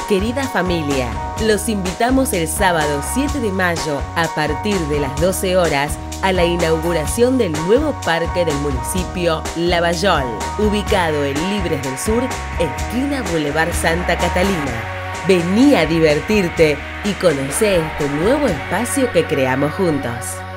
Querida familia, los invitamos el sábado 7 de mayo a partir de las 12 horas a la inauguración del nuevo parque del municipio Lavallol, ubicado en Libres del Sur, esquina Boulevard Santa Catalina. Vení a divertirte y conocé este nuevo espacio que creamos juntos.